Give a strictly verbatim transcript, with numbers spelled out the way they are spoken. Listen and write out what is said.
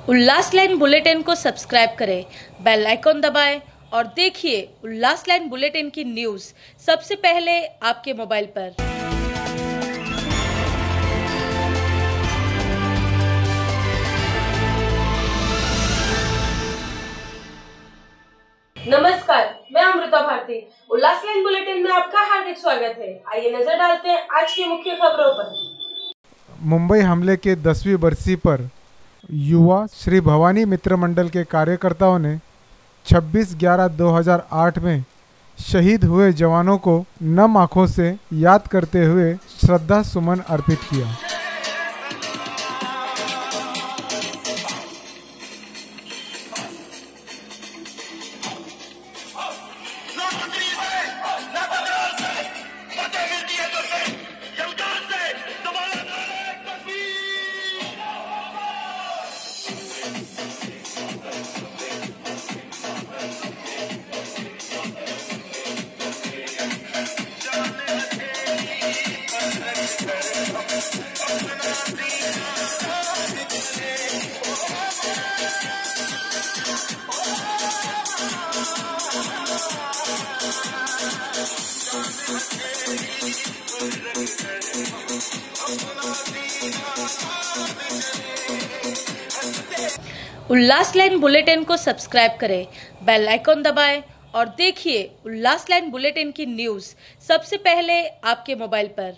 उल्लास line bulletin को subscribe करें, bell icon दबाएं और देखिए उल्लास लाइन बुलेटिन की न्यूज़ सबसे पहले आपके मोबाइल पर। नमस्कार, मैं अमृता भारती। उल्लास लाइन बुलेटिन में आपका हार्दिक स्वागत है। आइए नजर डालते हैं आज की मुख्य खबरों पर। मुंबई हमले के दसवीं बरसी पर युवा श्री भवानी मित्र मंडल के कार्यकर्ताओं ने छब्बीस ग्यारह दो हज़ार आठ में शहीद हुए जवानों को नम आंखों से याद करते हुए श्रद्धा सुमन अर्पित किया। उल्लास लाइन बुलेटिन को सब्सक्राइब करें, बेल आइकॉन दबाएं और देखिए उल्लास लाइन बुलेटिन की न्यूज़ सबसे पहले आपके मोबाइल पर।